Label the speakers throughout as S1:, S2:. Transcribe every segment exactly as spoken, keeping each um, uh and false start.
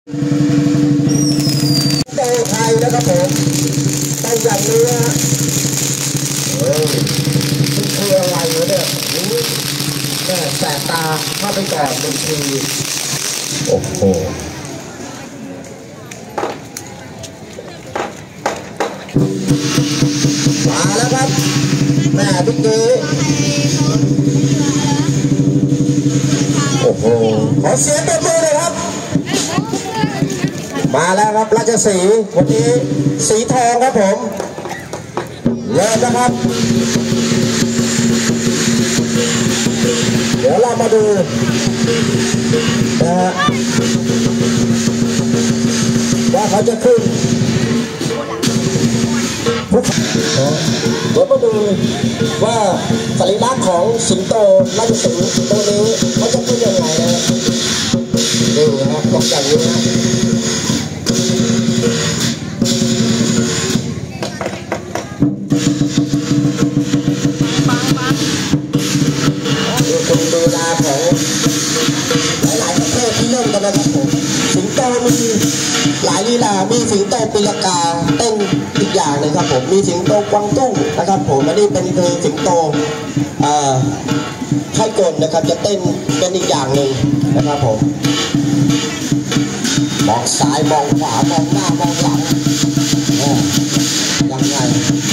S1: โตไทยนะครับผมต้องอย่างนี้ฮะเฮ้ยมันคืออะไรเนี่ยนี่แม่แสบตาเข้าไปก่อนเป็นทีโอ้โหมาแล้วครับแม่ทุกทีโอ้โหขอเสียงตบมือเลยครับมาแล้วครับราชสีห์วันนี้สีทองครับผมเริ่มนะครับเดี๋ยวเรามาดูนะฮะว่าเขาจะขึ้นเดี๋ยวมาดูว่าสัญลักษณ์ของสิงโตราชสีห์ตัวนี้เขาจะขึ้นยังไงนะนี่นะครับต้องอย่างนี้นะดูคนดูแลของหลายๆประเทศที่เริ่มกันนะครับผมสิงโตมีหลายลีลามีสิงโตปีละกาเต้นอีกอย่างหนึ่งครับผมมีสิงโตกวางตุ้งนะครับผมอันนี้เป็นคือสิงโตไทยกลนะครับจะเต้นเป็นอีกอย่างหนึ่งนะครับผมมองซ้ายมองขวามองหน้ามองหลังยังไง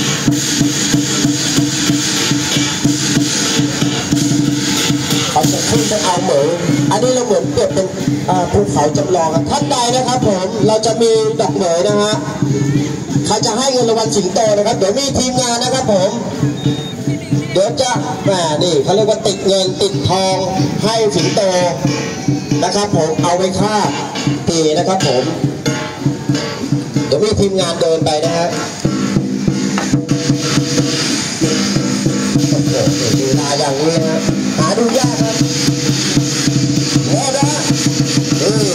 S1: เขาจะขึ้นไปเอาเหมือนอันนี้เราเหมือนเปรียบเป็นภูเขาจำลองท่านใดนะครับผมเราจะมีดอกเหมยนะฮะใครจะให้เงินรางวัลสิงโตนะครับเดี๋ยวมีทีมงานนะครับผมเดี๋ยวจะแหมนี่เขาเรียกว่าติดเงินติดทองให้สิงโตนะครับผมเอาไปค่าปีนะครับผมเดี๋ยวมีทีมงานเดินไปนะฮะโอ้โหดูลาอย่างนี้นะหาดูยากครับโอ้นะอือ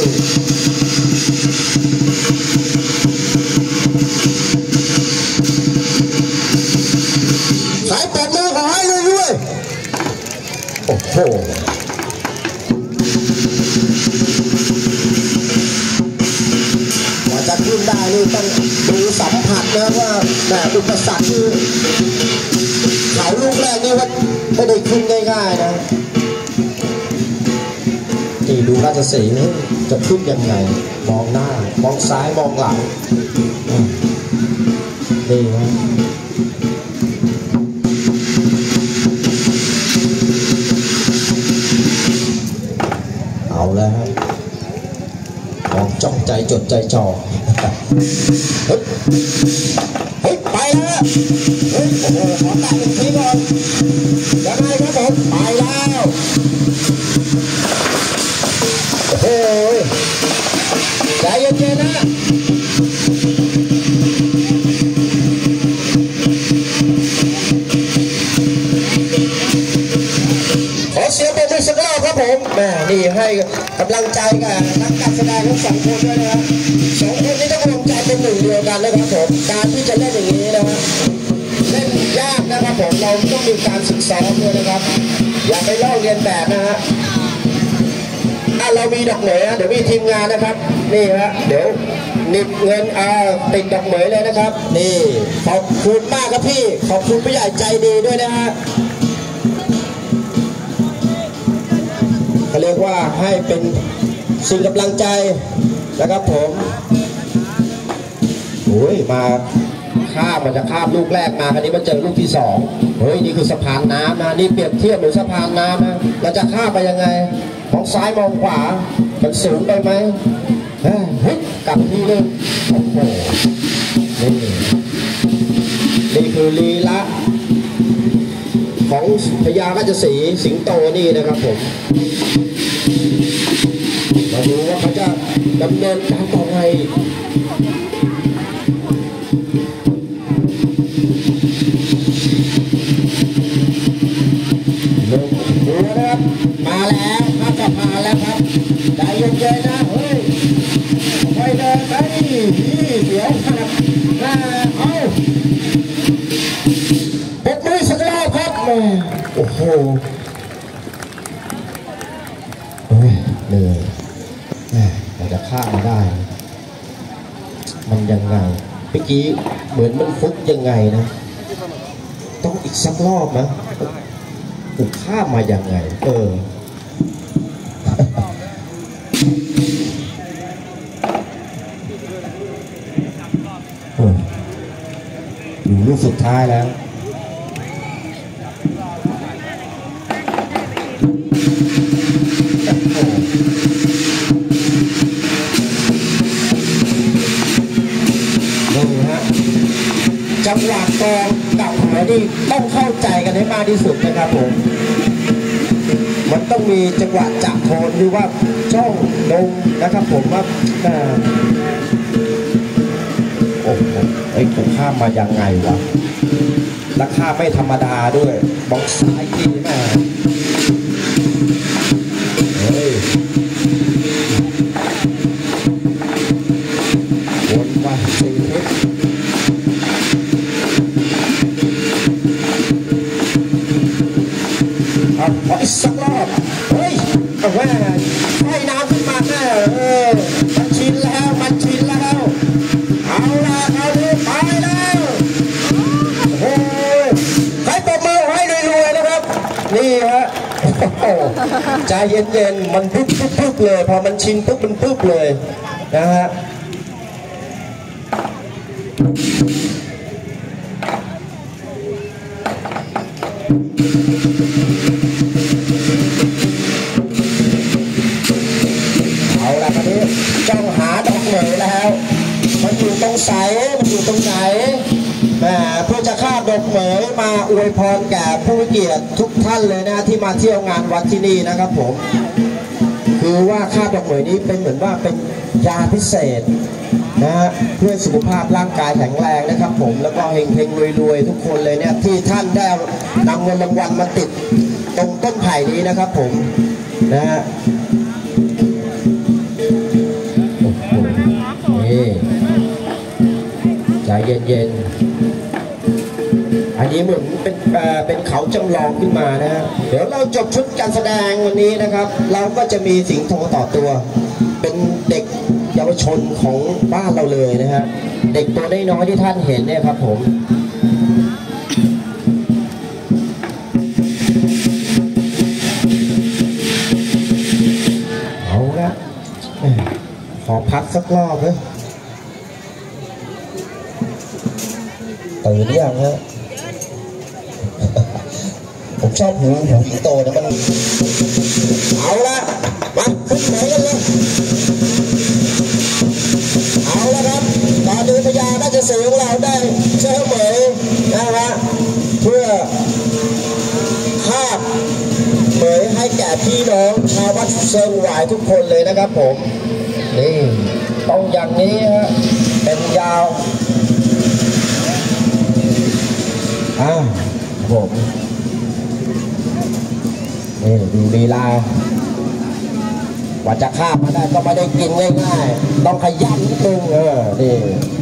S1: สายปอดมือขอให้เลยด้วยโอ้โหว่าจะขึ้นได้นี่ต้องดูสัมผัสนะว่าแต่อุปสรรคคือเขาลูกแรกนี่ว่าไม่ได้ขึ้นง่ายๆนะที่ดูราชสีห์นี่จะขึ้นยังไงมองหน้ามองซ้ายมองหลังนี่นะเอาแล้วมองจ้องใจจดใจจ่อเฮ้ยไปแล้วเฮ้ยโอ้โหขอแตะอีกทีก่อนยังไงครับผมไปแล้วโอ้โหใจเย็นๆนะขอเสียงปรบมือสักรอบครับผมแม่นี่ให้กำลังใจกับนักการแสดงทั้งสองคนด้วยนะครับสองคนนี้ต้องกำลังใจเป็นหนึ่งเดียวกันนะครับผมการที่จะเล่นอย่างนี้นะครับเล่นยากนะครับผมเราต้องมีการศึกษาด้วยนะครับอย่าไปลอกเรียนแบบนะฮะถ้าเรามีดอกเหมยนะเดี๋ยวมีทีมงานนะครับนี่ฮะเดี๋ยวนิบเงินอ่าติดดอกเหมยเลยนะครับนี่ขอบคุณมากครับพี่ขอบคุณผู้ใหญ่ใจดีด้วยนะฮะเขาเรียกว่าให้เป็นสิ่งกำลังใจนะครับผมโอ้ยมาข้ามมันจะข้ามลูกแรกมาคราวนี้มาเจอลูกที่สองเฮ้ยนี่คือสะพานน้ำนะนี่เปรียบเทียบเหมือนสะพานน้ำนะเราจะข้ามไปยังไงมองซ้ายมองขวามันสูงไปไหมเฮ้ยกลับที่นึงโอ้โหนี่นี่คือลีละของพญาราชสีห์สิงโตนี่นะครับผมมาดูว่าเขาจะดำเนินการต่อไงดูนะครับมาแล้วมาจะมาแล้วครับใจเย็นๆนะเฮ้ยไปเดินไปนี่เดี๋ยวครับมาเอาปดมือสักรอบครับแม่โอ้โหเหนื่อยแม่เราจะฆ่ามาได้มันยังไงเมื่อกี้เหมือนมันฟุกยังไงนะต้องอีกสักรอบนะกูข้ามมายังไงเอออยู่ลูกสุดท้ายแล้วนี่ฮะจังหวะกองกับหัวนี่ต้องเข้าใจกันให้มากที่สุดนะครับผมมันต้องมีจังหวะจับโทนหรือว่าช่องลงนะครับผมว่าโอ้โหไอ้กูข้ามมายังไงวะราคาไม่ธรรมดาด้วยบล็อกซ้ายทีแม่เฮ้ยวนมาสี่ทิศเอาขออีกสักรอบเฮ้ยเอาแม่ให้น้ำขึ้นมาแม่เออมันชินแล้วมันชินแล้วเอาละเอาดิไปแล้วโอ้ยใครปรบมือให้รวยๆนะครับนี่ฮะใจเย็นๆมันปุ๊บปุ๊บปุ๊บเลยพอมันชินปุ๊บมันปุ๊บเลยนะฮะเอาละครับนี้จ้องหาดอกเหมยแล้วมันอยู่ตรงไหนมันอยู่ตรงไหนแหมเพื่อจะคาบดอกเหมยมาอวยพรแก่ผู้เกียรติทุกท่านเลยนะที่มาเที่ยวงานวัดที่นี่นะครับผมคือว่าคาบดอกเหมยนี้เป็นเหมือนว่าเป็นยาพิเศษนะฮะเพื่อสุขภาพร่างกายแข็งแรงนะครับผมแล้วก็เฮงเฮงรวยๆทุกคนเลยเนี่ยที่ท่านได้นำเงินรางวัลมาติดตรงต้นไผ่นี้นะครับผมนะฮะนี่ใจเย็นๆอันนี้เหมือนเป็นเอ่อเป็นเขาจำลองขึ้นมานะฮะเดี๋ยวเราจบชุดการแสดงวันนี้นะครับเราก็จะมีสิงโตต่อตัวเป็นเด็กเยาวชนของบ้านเราเลยนะฮะเด็กตัวน้อยๆที่ท่านเห็นเนี่ยครับผมเอาละขอพักสักรอบเลยตื่นยังฮะผมชอบหูหูสิงโตนะมันเอาละมาขึ้นไหนกันเลยเอาละครับตอนนี้พญาน่าจะสื่อของเราได้เชื่อเหมยนะฮะเพื่อคาบเหมยให้แก่พี่น้องชาววัดเชิงหวายทุกคนเลยนะครับผมนี่ต้องอย่างนี้ฮะเป็นยาวอ่าผมนี่ดูลีลาว่าจะข้ามมาได้ก็ไม่ได้กินง่ายๆต้องขยันนิดนึงเออนี่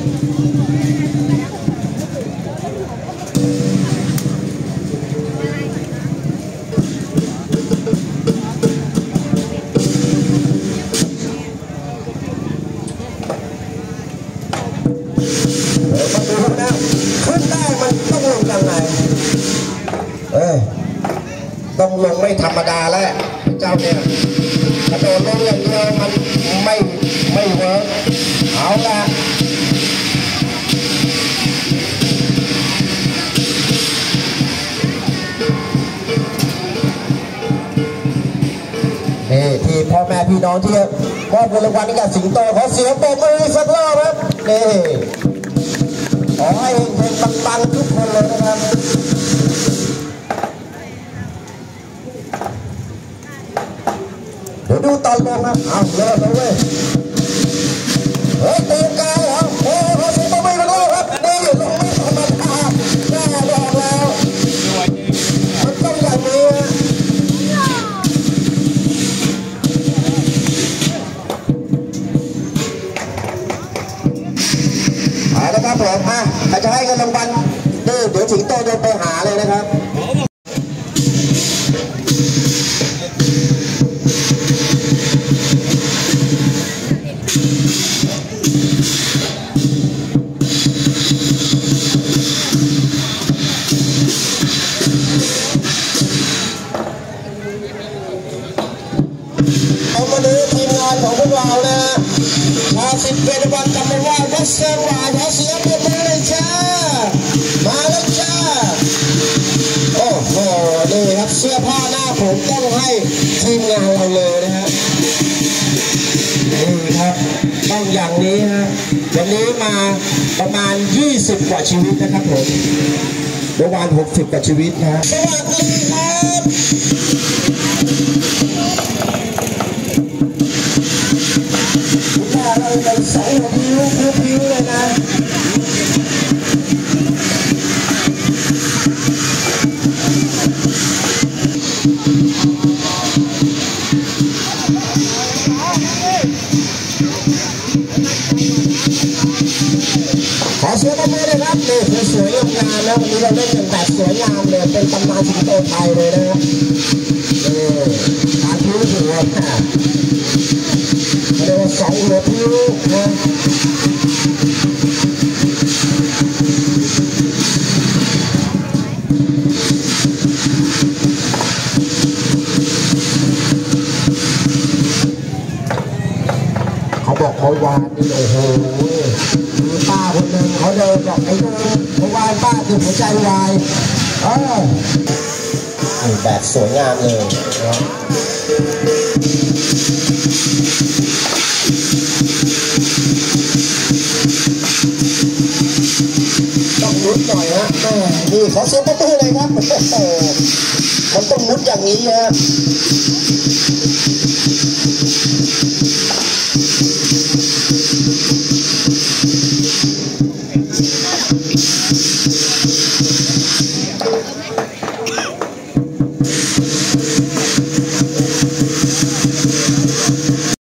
S1: ขึ้นได้มันต้องลงยังไงเอ้ยต้องลงไม่ธรรมดาแล้วเจ้าเนี่ยกระโดดลงอย่างเดียวมันไม่ไม่เวิร์กเอาละนี่ที่พ่อแม่พี่น้องที่มอบเงินรางวัลให้กับสิงโตขอเสียงปรบมือสักรอบครับนี่ขอให้เป็นปังๆทุกคนเลยนะครับเดี๋ยวดูตอนลงนะเอาเลิกแล้วเว้ยเฮ้ยตีนกายเหรอโอ้โหสิบไม่มาแล้วครับนี่ลงไม่ธรรมดาแน่บอกแล้วมันต้องอย่างนี้นะเอาละครับผมอ่ะอาจจะให้เงินรางวัลเดี๋ยวสิงโตเดินไปหาเลยนะครับเอามาดูทีมงานของพวกเรานะชาสิบเวรวันจำไม่ว่าวัดเซอร์วาขอเสียงปรบมือเลยจ้ามาแล้วจ้าโอ้โหนี่ครับเสื้อผ้าหน้าผมต้องให้ทีมงานเราเลยนะฮะนี่ครับต้องอย่างนี้ฮะวันนี้มาประมาณยี่สิบกว่าชีวิตนะครับผมประมาณหกสิบกว่าชีวิตนะสวัสดีครับเราเป็นสายผิวผิวเลยนะขอเสียงปรบมือเลยครับนี่คือสวยงามนะวันนี้เราเล่นอย่างแบบสวยงามเลยเป็นตำนานสิงโตไทยเลยนะนี่การผิวผิวนะเรียกว่าสองหัวผิวนะเขาบอกเขาวานนี่โอ้โหมีป้าคนหนึ่งเขาเดินบอกไอ้นู่นเขาวานป้าคือหัวใจวายเออแบบสวยงามเลยนะต้องมุดหน่อยฮะนี่ขอเสียงปรบมือเลยครับโอ้โหมันต้องมุดอย่างนี้ฮะ